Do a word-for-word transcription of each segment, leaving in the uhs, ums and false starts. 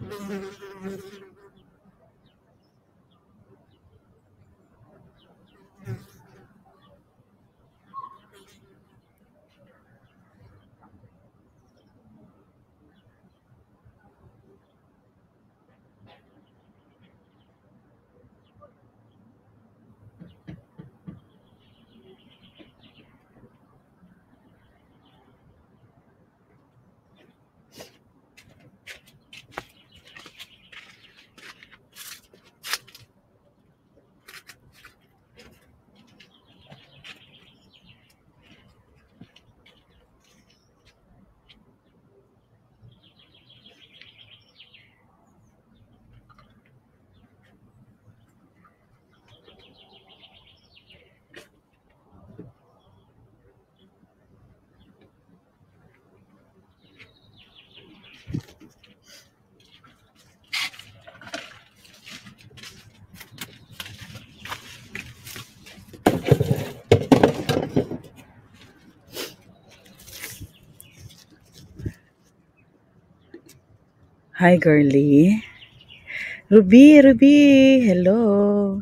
Hi, girlie. Ruby, Ruby, hello.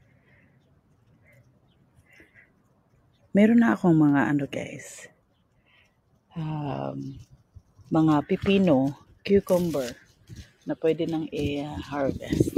Meron na akong mga ano guys, um, mga pipino, cucumber na pwede nang i-harvest.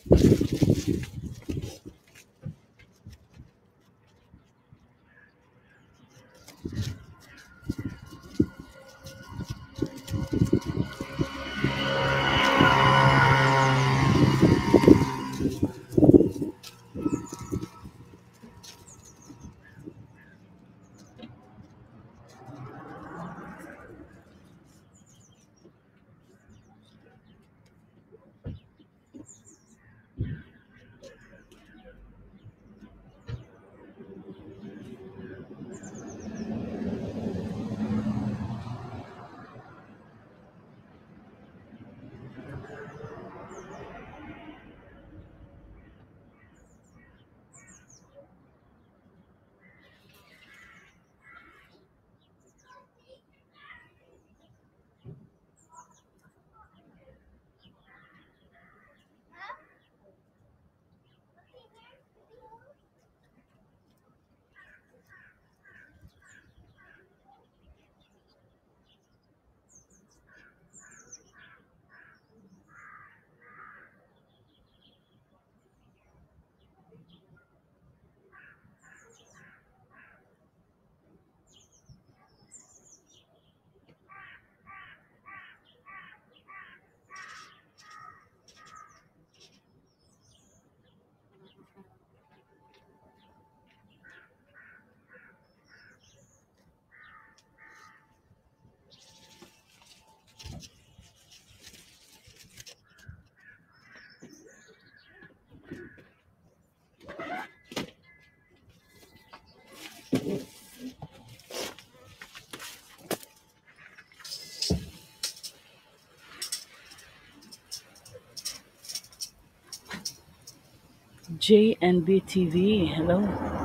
J N B T V, hello.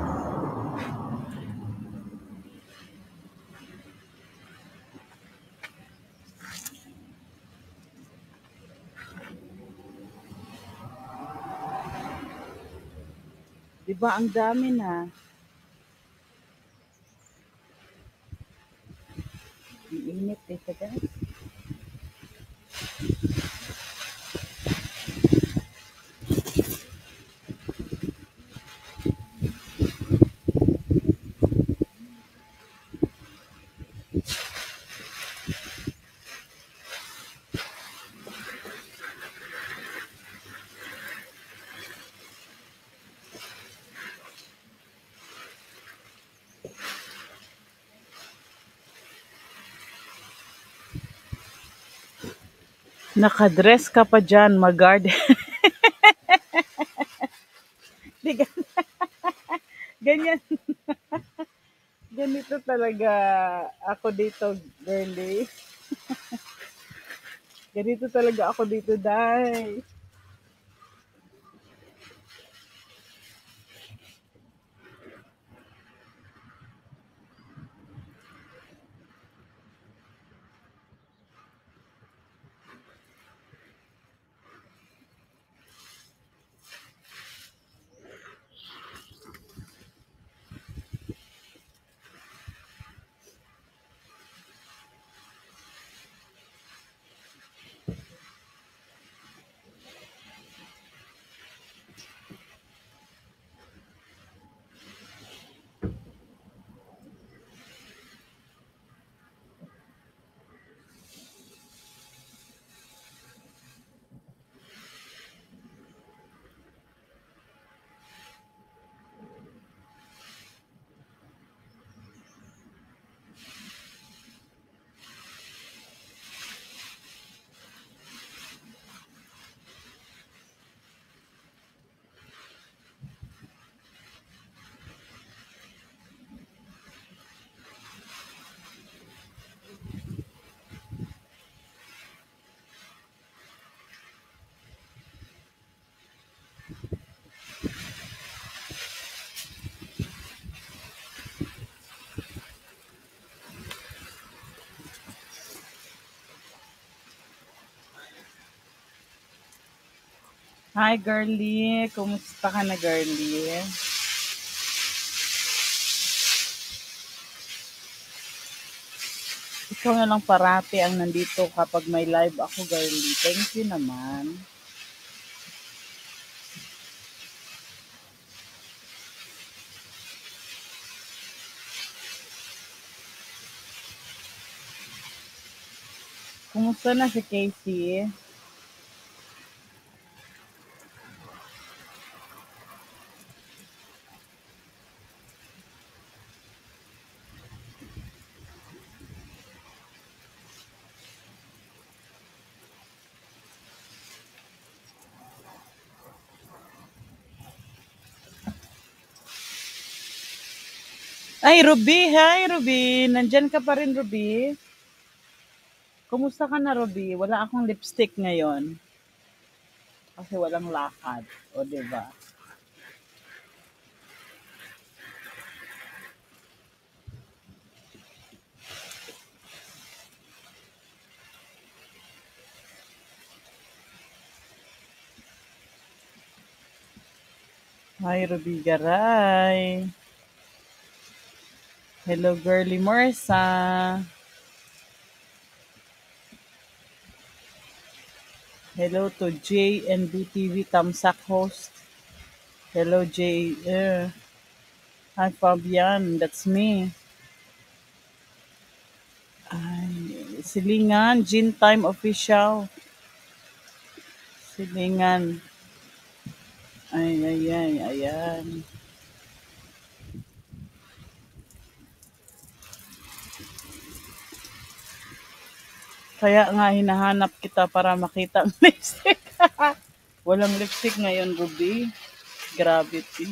Diba ang dami na? Ang init dito guys. Nakadress ka pa dyan, mag-garden. Di gan- Ganyan. Ganito talaga ako dito, girlie. Ganito talaga ako dito, dai. Hi, girlie. Kumusta ka na, girlie? Ikaw na lang parati ang nandito kapag may live ako, girlie. Thank you naman. Kumusta na si Casey? Ay, Ruby! Hi, Ruby! Nandyan ka pa rin, Ruby? Kumusta ka na, Ruby? Wala akong lipstick ngayon. Kasi walang lakad. O, diba? Hi, Ruby Garay. Hello, girlie Marsa. Hello to J and B T V Tamsak host. Hello, J. Uh, hi, Fabian. That's me. Ay, Silingan, Gin Time Official. Silingan. Ay, ay, ay, ayan. Kaya nga hinahanap kita para makita ang lipstick. Walang lipstick ngayon, Ruby. Gravity.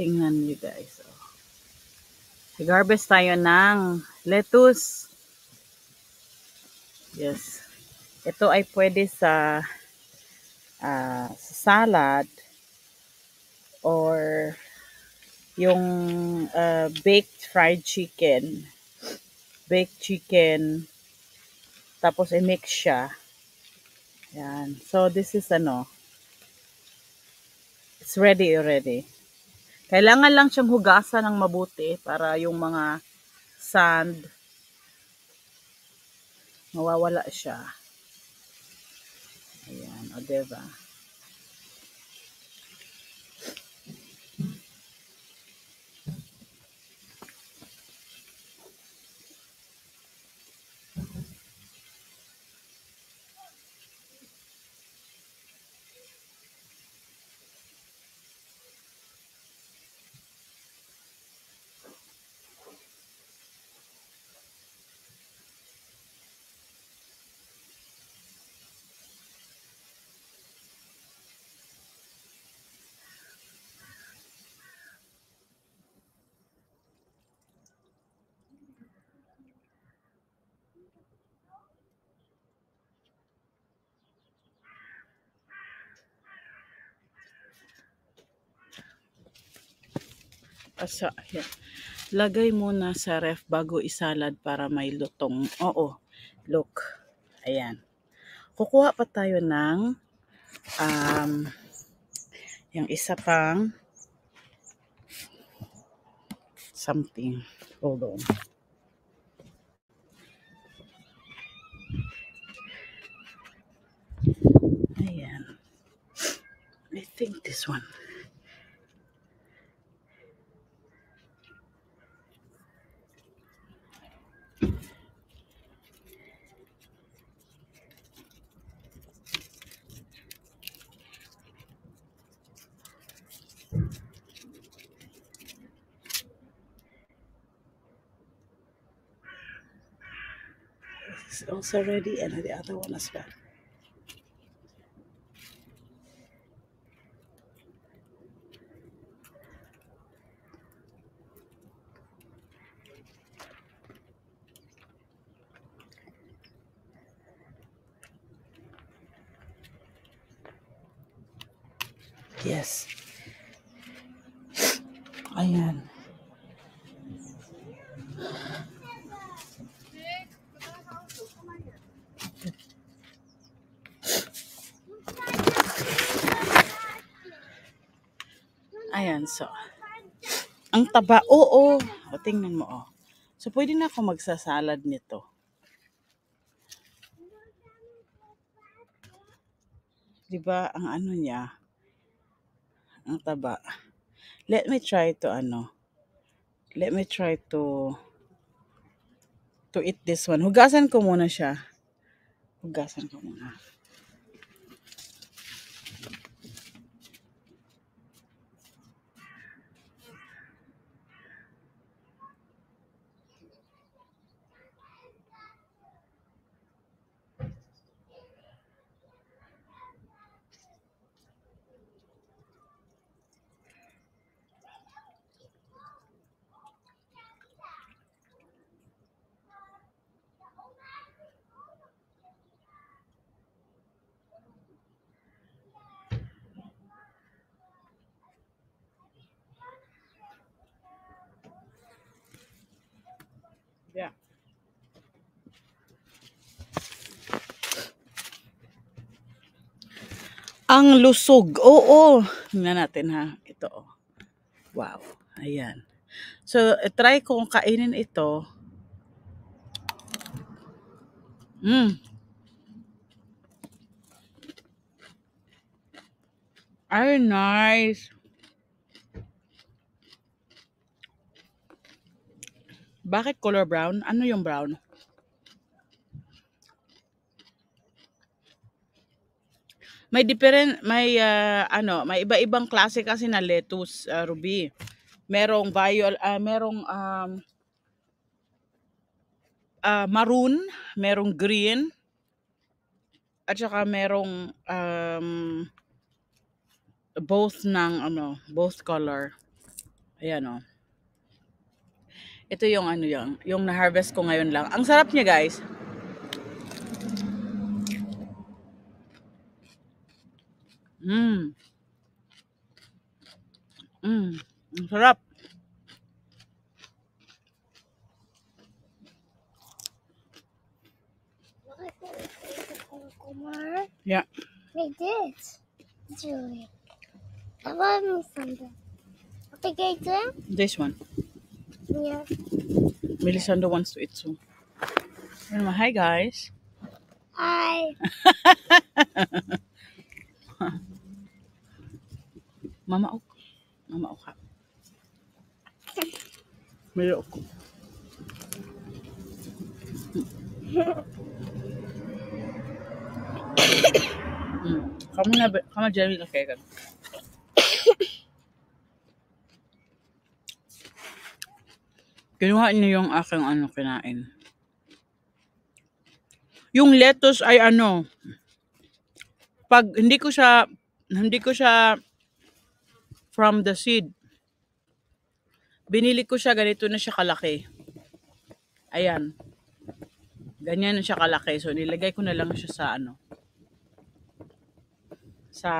Tingnan niyo guys. Oh. Nag-harvest tayo ng lettuce. Yes. Ito ay pwede sa ah, sa salad or yung ah, baked fried chicken. Baked chicken. Tapos i-mix siya. Yan. So this is ano, it's ready already. Kailangan lang siyang hugasan ng mabuti para yung mga sand mawawala siya. Ayan, o diba? Asa, ayan. Lagay muna sa ref bago isalad para may lutong. Oo, look. Ayan. Kukuha pa tayo ng um, yung isa pang something. Hold on. Ayan. I think this one. This is also ready and the other one as well. Yes. Ayan. Ayan, so. Ang taba, oo. O, tingnan mo, oh. So, pwede na ako magsasalad nito. Diba, ang ano niya, ang taba. Let me try to, ano, let me try to, to eat this one. Hugasan ko muna siya. Hugasan ko muna. Yeah. Ang lusog. Oo. Tingnan natin ha. Ito, oh. Wow. Ayan. So, try kong kainin ito. Mm. Ay, nice. Bakit color brown? Ano yung brown? May different, may ah, ano, may iba-ibang klase kasi na lettuce, ah, Ruby. Merong viol, ah, merong um, ah, maroon, merong green, at saka merong um, both ng ano, both color. Ayan o. Ito yung ano yung, yung na-harvest ko ngayon lang. Ang sarap niya guys. Mmm. Mmm. Ang sarap. Yeah. Like this. Julie. I love me something. Okay, guys. This one. Yeah. Melisandro wants to eat soon. Ano, hi guys. Hi. Mama ok. Mama ok. Mili ok. Hmm. Kamu na kamu Jerry ka kaya kan. Kinuha niyo yung aking ano kinain. Yung lettuce ay ano, pag hindi ko siya hindi ko siya from the seed. Binili ko siya ganito na siya kalaki. Ayan. Ganyan na siya kalaki. So nilagay ko na lang siya sa ano. Sa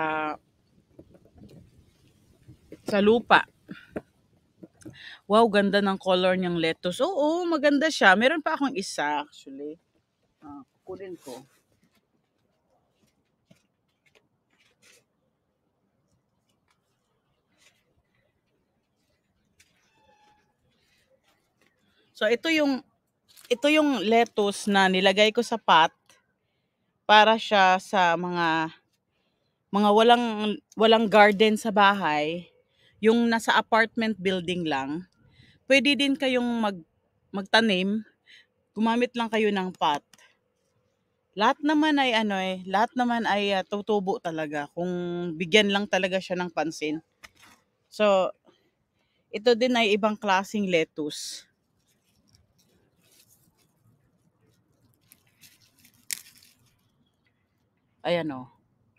sa lupa. Wow, ganda ng color niyang lettuce. Oo, maganda siya. Meron pa akong isa actually. Ah, kukunin ko. So ito yung ito yung lettuce na nilagay ko sa pot para siya sa mga mga walang walang garden sa bahay, yung nasa apartment building lang. Pwede din kayong mag magtanim, gumamit lang kayo ng pot. Lahat naman ay ano eh, lahat naman ay uh, tutubo talaga kung bigyan lang talaga siya ng pansin. So, ito din ay ibang klaseng lettuce. Ayan o.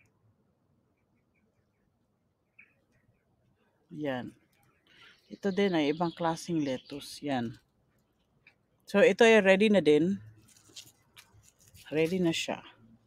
Yan. Ito din ay ibang klaseng lettuce. Yan. So, ito ay ready na din. Ready na siya.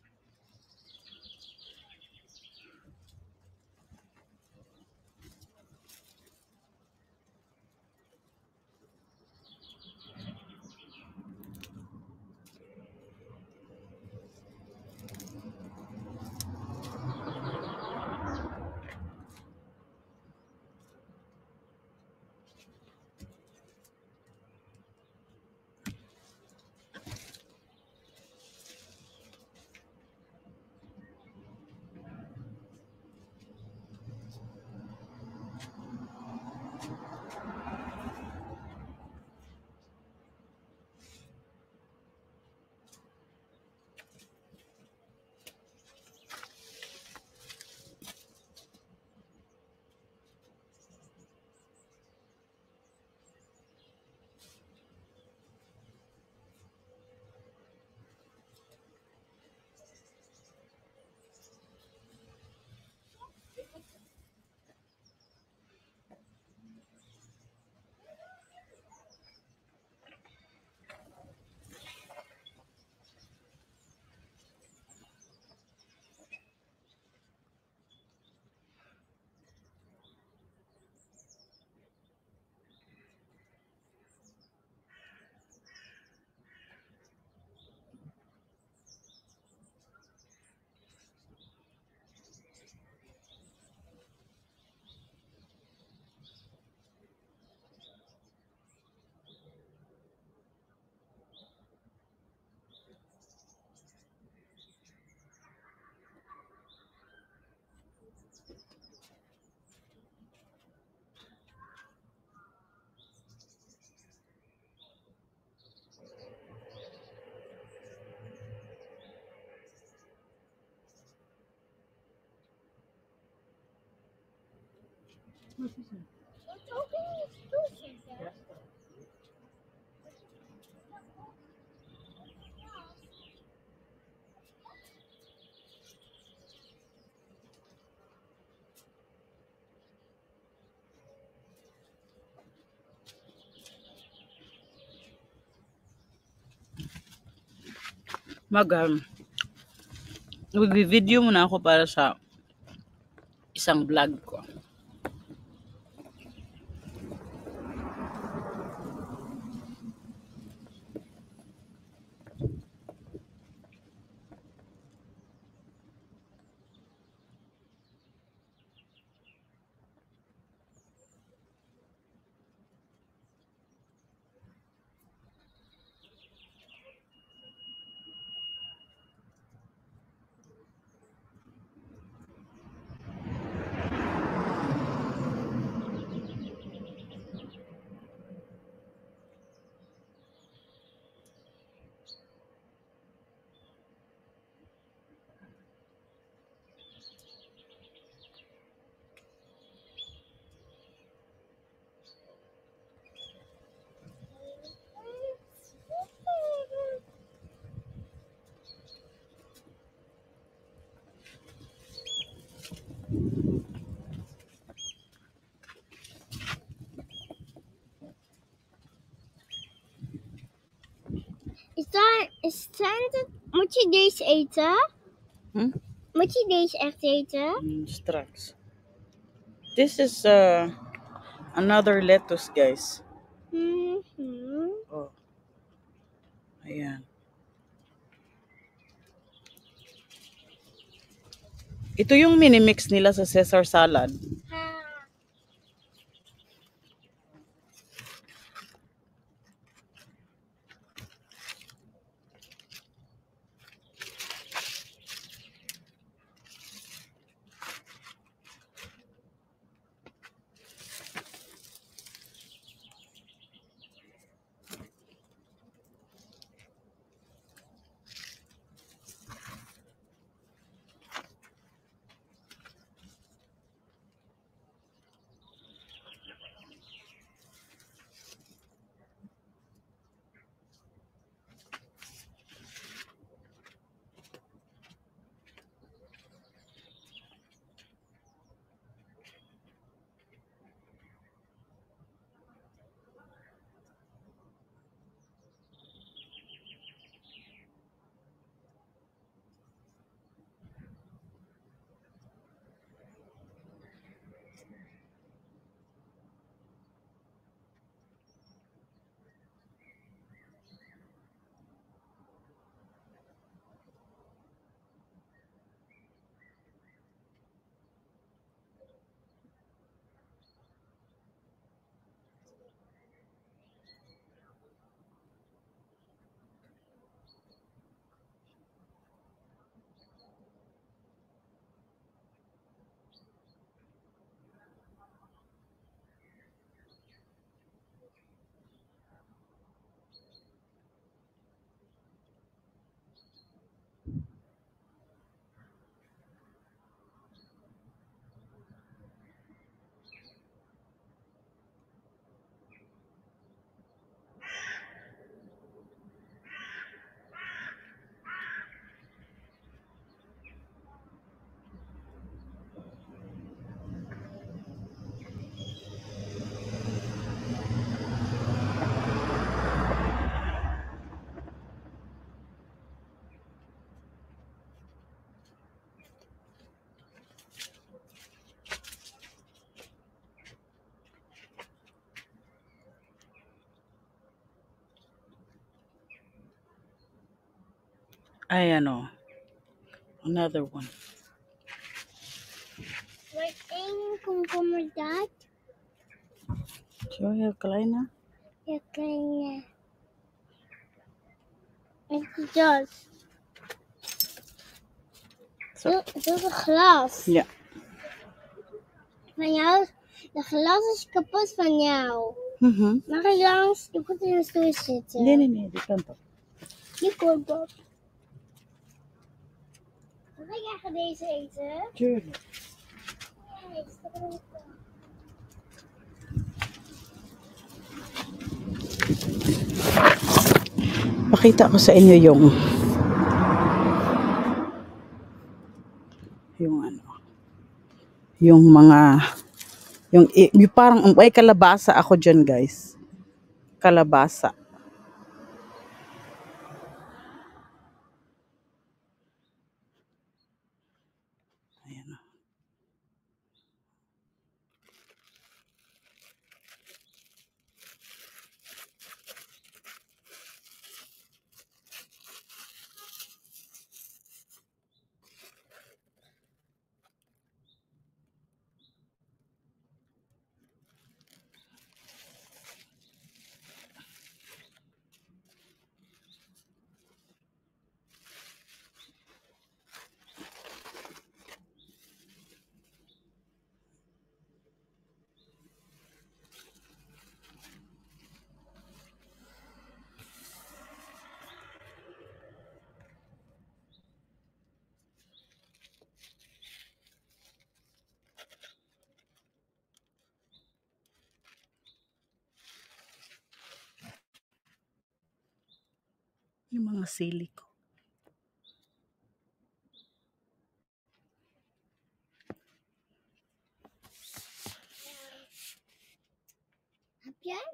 Let's open these juices. mag um, Mag-video muna ako para sa isang vlog ko. Is dat, is het, moet je deze eten? Hmm? Moet je deze echt eten? Mm, straks. This is uh, another lettuce, guys. Mhm. Oh. Ayan. Ito yung mini-mix nila sa Caesar salad. Ay, ano. Another one. Wat één komkommer dat? So, heel kleine. Ja, kleine. Ito dat. Zo. Doe, doe een glas. Ja. Van jou, de glas is kapot van jou. Mhm. Mag ik langs? Je moet in de stoel zitten. Nee, nee, nee. Die kant op. Je komt op. Mag ik eigenlijk deze eten? Tuurlijk. Nee, stop erin. Pakita ko sa inyo yung yung ano yung mga yung, yung parang ay kalabasa ako dyan, guys. Kalabasa. yung mga sili ko. Again?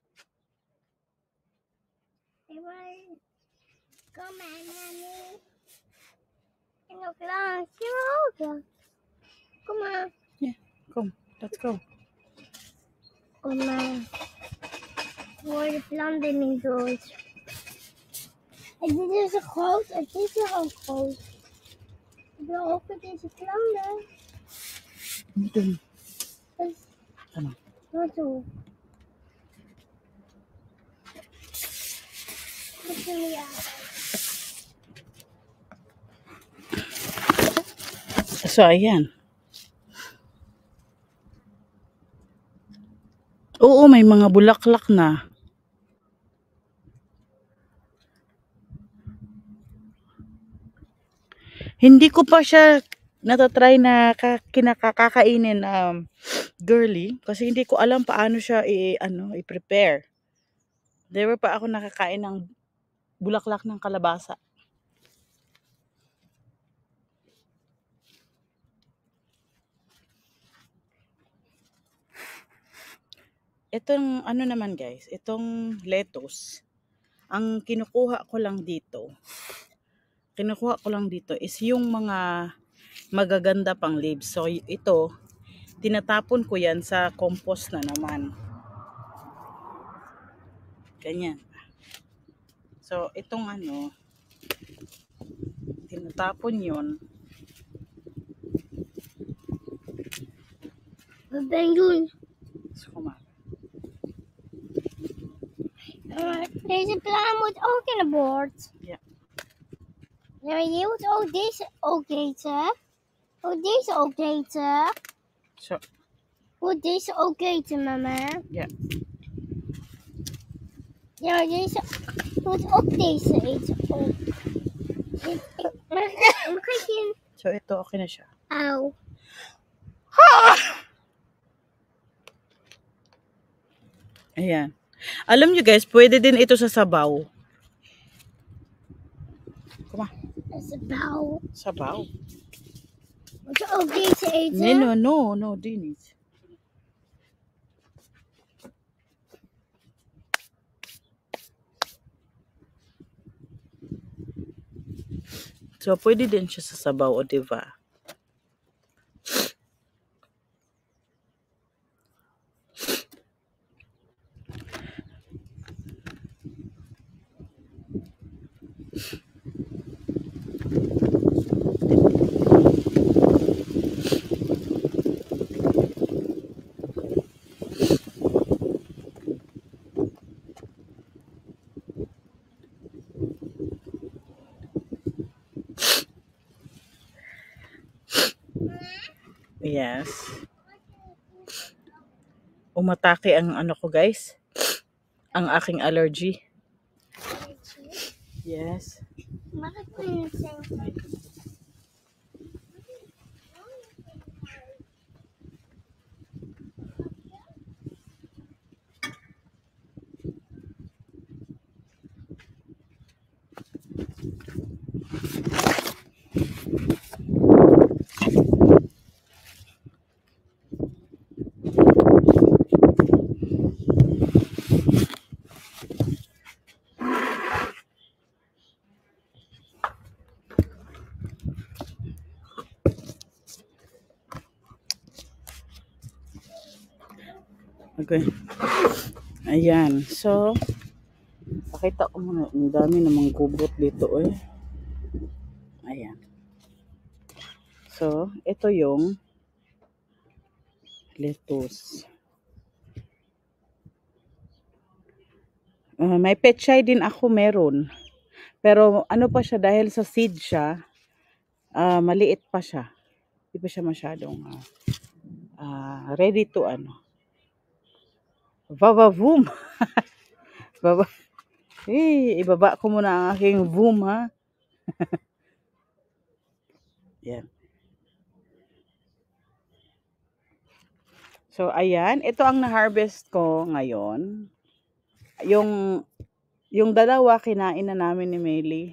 Everyone, come on, mommy. Look lang, look. Come on. Yeah, come, let's go. Come on. Where the London goes. En dit is een groot, en dit is ook groot. Ik wil ook met deze London. Dun. Dus, Ano? wat doe? Wat doe je? So, ayan. Oo, may mga bulaklak na. Hindi ko pa siya natatry na kinakakainin um, girly. Kasi hindi ko alam paano siya i, ano, i-prepare. Never pa ako nakakain ng bulaklak ng kalabasa. Itong ano naman guys, itong lettuce, ang kinukuha ko lang dito, kinukuha ko lang dito is yung mga magaganda pang leaves. So ito, tinatapon ko yan sa compost na naman. Ganyan. So itong ano, tinatapon yun. Wat ben je doen? So, kumaka. Uh, deze plaan moet ook in de bord. Ja. Ja, maar je moet ook deze ook eten. Ook deze ook eten. So, Moet deze ook eten, mama. ja. Ja, maar deze je moet ook deze eten. Ook. Mag mag ik je... So ito, okay na siya. Auw. Ayan. Alam nyo guys, pwede din ito sa sabaw. Kuma. Dat is een bouw. Sabaw. Moet je ook deze eten? Nee, no, no, no, di niet. So, pwede din siya sa sabaw, o diba? Yes. Umatake ang ano ko guys. Ang aking allergy. Yes. Mag ik je zeggen? Okay. Ayan. So, pakita ko muna. Ang dami namang kubot dito eh. Ayan. So, ito yung lettuce. Uh, may pechay din ako meron. Pero ano pa siya, dahil sa seed siya, uh, maliit pa siya. Hindi pa siya masyadong uh, uh, ready to ano. Vavavoom! Baba. Eh, ibaba ko muna ang aking voom ha. Yan. So, ayan. Ito ang na-harvest ko ngayon. Yung Yung dalawa, kinain na namin ni Meli.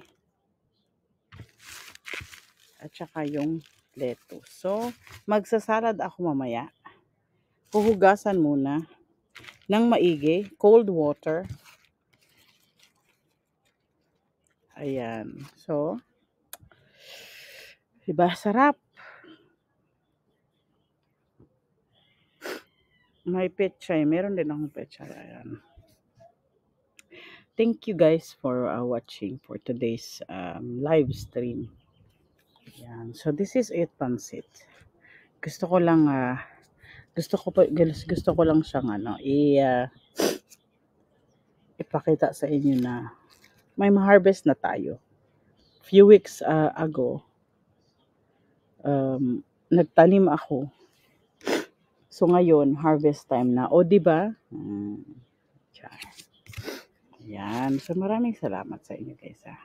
At saka yung lettuce. So, magsasalad ako mamaya. Huhugasan muna ng maigi. Cold water. Ayan. So, diba sarap? May pechay. Meron din akong pechay. Ayan. Thank you guys for uh, watching for today's um, live stream. Ayan. So, this is it, pansit. Gusto ko lang, uh, gusto ko pa, gusto ko lang siyang, ano, i, uh, ipakita sa inyo na may ma-harvest na tayo. Few weeks uh, ago, um, nagtanim ako. So, ngayon, harvest time na. O, diba? Hmm. Ayan. So, maraming salamat sa inyo guys, ha.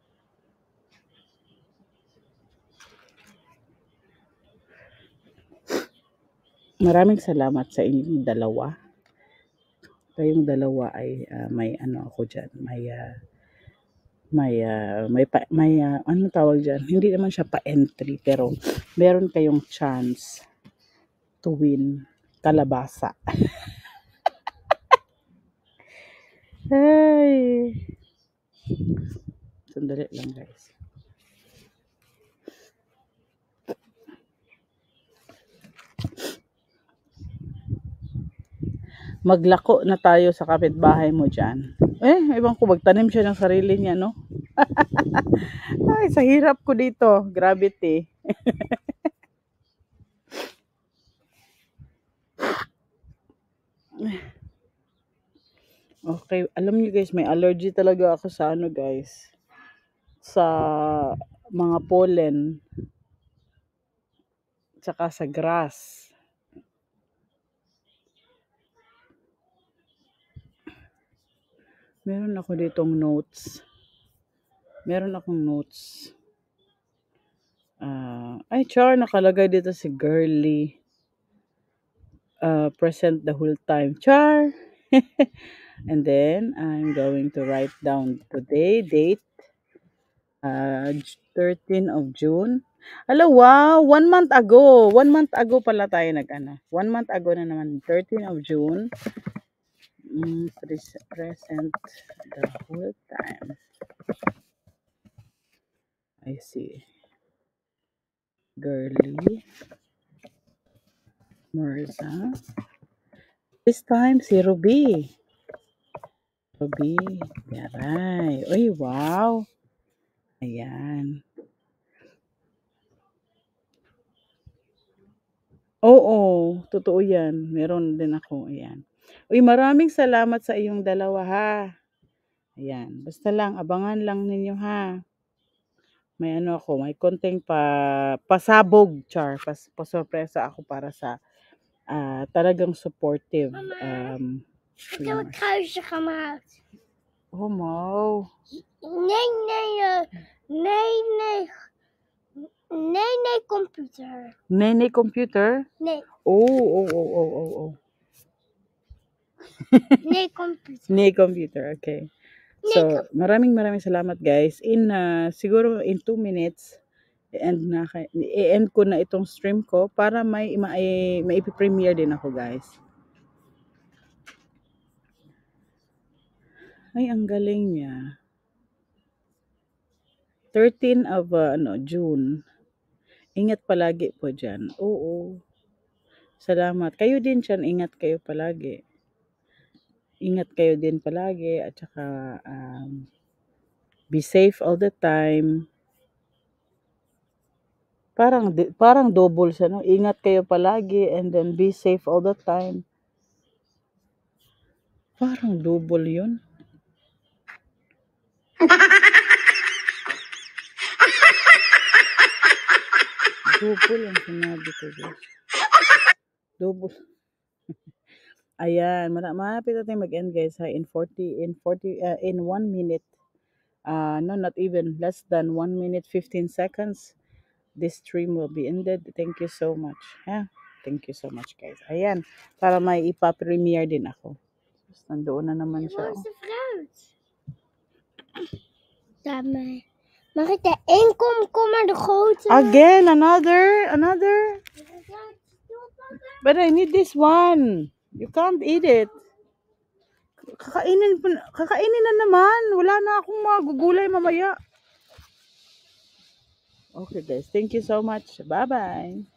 Maraming salamat sa inyong dalawa. Kayong dalawa ay uh, may ano ako dyan. May, uh, may, uh, may, pa, may uh, ano tawag dyan? Hindi naman siya pa-entry, pero meron kayong chance to win kalabasa. Ay. Sandali lang guys. Maglako na tayo sa kapitbahay mo dyan. Eh, ibang ko, magtanim siya ng sarili niya, no? Ay, sa hirap ko dito. Gravity. Okay, alam niyo guys, may allergy talaga ako sa ano guys. Sa mga pollen. Tsaka sa grass. Meron ako ditong notes. Meron akong notes. Uh, ay, char, nakalagay dito si Girly. Uh, present the whole time. Char! And then, I'm going to write down today, date, uh, thirteenth of June. Hello, wow! One month ago. One month ago pala tayo nag-ano. One month ago na naman, thirteenth of June. Mm, present the whole time. I see. Girly. Marza. This time, si Ruby. Ruby. Yaray. Uy, wow. Ayan. Oo, totoo yan. Meron din ako. Ayan. Uy, maraming salamat sa iyong dalawa, ha. Ayan. Basta lang, abangan lang ninyo, ha. May ano ako, may konting pa, pasabog, char. Pas, pasorpresa ako para sa uh, talagang supportive. Um, Look at what colors to come out. Oh, wow. Nee, nee, uh, nee, nee. Nee, nee, computer. Nene computer? Nee. Oh, oh, oh, oh, oh, oh. Nee, computer. Nee computer, okay. So, maraming maraming salamat guys. In, uh, siguro in two minutes, i-end na, i-end ko na itong stream ko para may, may, may premiere din ako guys. Ay, ang galing niya. thirteenth of uh, ano, June. Ingat palagi po dyan. Oo. Salamat. Kayo din dyan, ingat kayo palagi. Ingat kayo din palagi at saka um, be safe all the time. Parang parang double siya, no? Ingat kayo palagi and then be safe all the time. Parang double 'yun. Double ang sinabi ko, guys. Double. Ayan, malapit na tayong mag-end guys, ha? In forty in forty uh, in one minute. Uh, no, not even less than one minute fifteen seconds. This stream will be ended. Thank you so much. Ha? Thank you so much, guys. Ayan, para may ipa-premiere din ako. Nandoon na naman siya. Where's the fruit? Dame. Mag ik de één komkommer de grote? Again, another, another. But I need this one. You can't eat it. Kakainin, pa- kakainin na naman. Wala na akong magugulay mamaya. Okay guys, thank you so much. Bye-bye.